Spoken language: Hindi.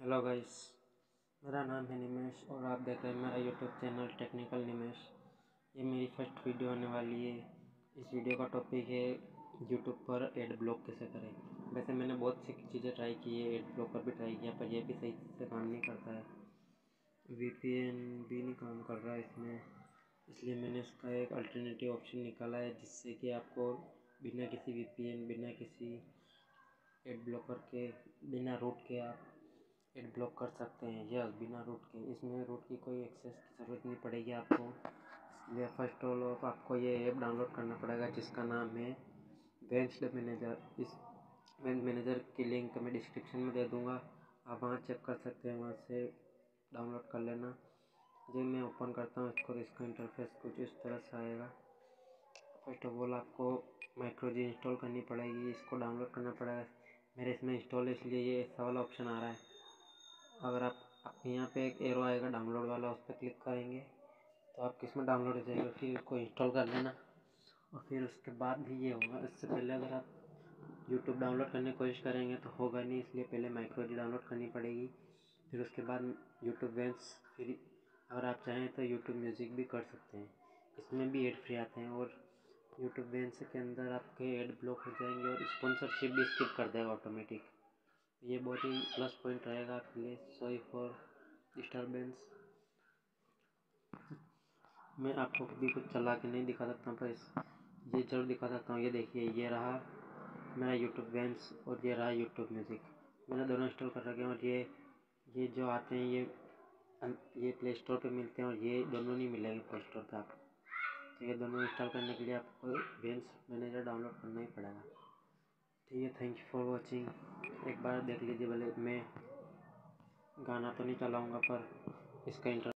हेलो गाइस, मेरा नाम है निमेश और आप देख रहे हैं मेरा यूट्यूब चैनल टेक्निकल निमेश। ये मेरी फर्स्ट वीडियो होने वाली है। इस वीडियो का टॉपिक है यूट्यूब पर एड ब्लॉक कैसे करें। वैसे मैंने बहुत सी चीज़ें ट्राई की है, एड ब्लॉकर भी ट्राई किया, पर यह भी सही से काम नहीं करता है। VPN भी नहीं काम कर रहा है इसमें, इसलिए मैंने इसका एक अल्टरनेटिव ऑप्शन निकाला है जिससे कि आपको बिना किसी VPN, बिना किसी एड ब्लॉकर के, बिना रूट के आप एड ब्लॉक कर सकते हैं। यस, बिना रूट के। इसमें रूट की कोई एक्सेस की ज़रूरत नहीं पड़ेगी आपको। इसलिए फर्स्ट ऑल ऑफ आपको ये ऐप डाउनलोड करना पड़ेगा जिसका नाम है वेंस्ड मैनेजर। इस वेंस्ड मैनेजर की लिंक मैं डिस्क्रिप्शन में दे दूँगा, आप वहाँ चेक कर सकते हैं, वहाँ से डाउनलोड कर लेना। जब मैं ओपन करता हूँ इसको तो इसका इंटरफेस कुछ इस तरह से आएगा। फर्स्ट ऑफ ऑल आपको माइक्रोजी इंस्टॉल करनी पड़ेगी, इसको डाउनलोड करना पड़ेगा। मेरे इसमें इंस्टॉल है इसलिए ये ऐसा वाला ऑप्शन आ रहा है। अगर आप यहाँ पे एक एरो आएगा डाउनलोड वाला, उस पर क्लिक करेंगे तो आपके इसमें डाउनलोड हो जाएगा। फिर इसको इंस्टॉल कर लेना और फिर उसके बाद भी ये होगा। इससे पहले अगर आप यूट्यूब डाउनलोड करने की कोशिश करेंगे तो होगा नहीं, इसलिए पहले माइक्रोजी डाउनलोड करनी पड़ेगी, फिर उसके बाद यूट्यूब वेंस। फिर अगर आप चाहें तो यूट्यूब म्यूज़िक भी कर सकते हैं, इसमें भी एड फ्री आते हैं। और यूट्यूब वेंस के अंदर आपके एड ब्लॉक हो जाएंगे और स्पॉन्सरशिप भी स्किप कर देगा ऑटोमेटिक। ये बहुत ही प्लस पॉइंट रहेगा आपके लिए। Sorry for disturbance. मैं आपको भी कुछ चला के नहीं दिखा सकता हूँ, पर ये जरूर दिखा सकता हूँ। ये देखिए, ये रहा मेरा यूट्यूब वेंस और ये रहा यूट्यूब म्यूज़िक। मैंने दोनों इंस्टॉल कर रखे हैं और ये जो आते हैं ये प्ले स्टोर पे मिलते हैं और ये दोनों नहीं मिलेंगे प्ले स्टोर पे आपको। तो ये दोनों इंस्टॉल करने के लिए आपको वेंस मैनेजर डाउनलोड करना ही पड़ेगा। ठीक है, थैंक यू फॉर वॉचिंग। एक बार देख लीजिए। भले मैं गाना तो नहीं चलाऊँगा पर इसका